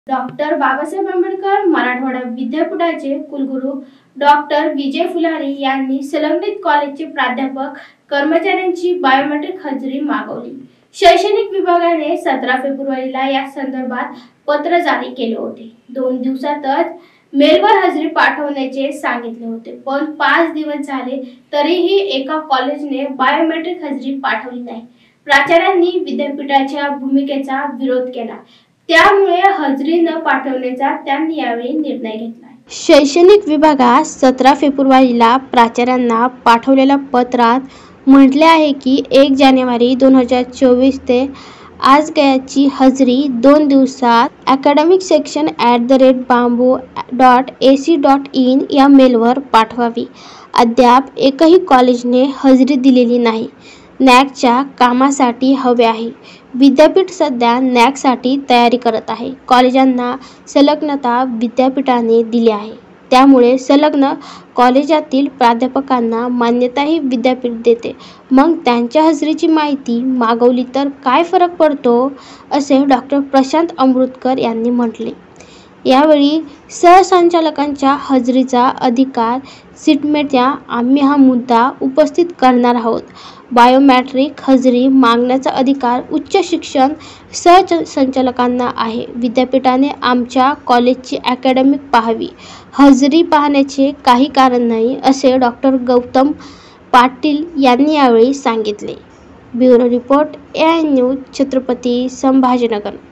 Doctor Babasaheb Ambedkar Marathwada विद्यापीठाचे कुलगुरू doctor विजय फुलारी यांनी संलग्नित कॉलेजचे प्राध्यापक कर्मचाऱ्यांची बायोमेट्रिक हजेरी मागवली। शैक्षणिक विभागाने 17 फेब्रुवारीला या संदर्भात पत्र जारी केले होते। 2 दिवसातच मेलवर हजेरी पाठवण्याचे सांगितले होते, पण 5 दिवस झाले तरीही एका कॉलेजने बायोमेट्रिक हजेरी पाठवली नाही। प्राचार्यांनी विद्यापीठाच्या भूमिकेचा विरोध केला, त्यामुळे हजेरी न पाठवण्याचा त्यांनी यावेळी निर्णय घेतला। शैक्षणिक विभागात 17 फेब्रुवारीला प्राचार्यांना पाठवलेल्या पत्रात म्हटले आहे की 1 जानेवारी 2024 ते आज गयाची हजेरी 2 दिवसात academicsection@bamboo.ac.in या मेलवर पाठवावी। अद्याप एकही कॉलेजने हजेरी दिलेली नाही। नॅकच्या कामासाठी हवे आहे। विद्यापीठ सध्या नॅकसाठी तयारी करत आहे। कॉलेजांना संलग्नता विद्यापीठाने दिली आहे, त्यामुळे संलग्न कॉलेजातील प्राध्यापकांना मान्यताही विद्यापीठ देते। मग त्यांच्या हजेरीची माहिती मागवली तर काय फरक पडतो, असे डॉक्टर प्रशांत अमृतकर यांनी म्हटले। यावेळी सहसंचालकांच्या हजेरीचा अधिकार सिटमेटच्या आम्ही हा मुद्दा उपस्थित करणार आहोत। बायोमेट्रिक हजेरी मागण्याचा अधिकार उच्च शिक्षण सहसंचालकांना आहे। विद्यापीठाने आमच्या कॉलेजची अकॅडमिक पाहावी, हजेरी पाहण्याचे काही कारण नाही, असे डॉक्टर गौतम पाटील यांनी यावेळी सांगितले। Bureau report, AI news, Chhatrapati Sambhajinagar.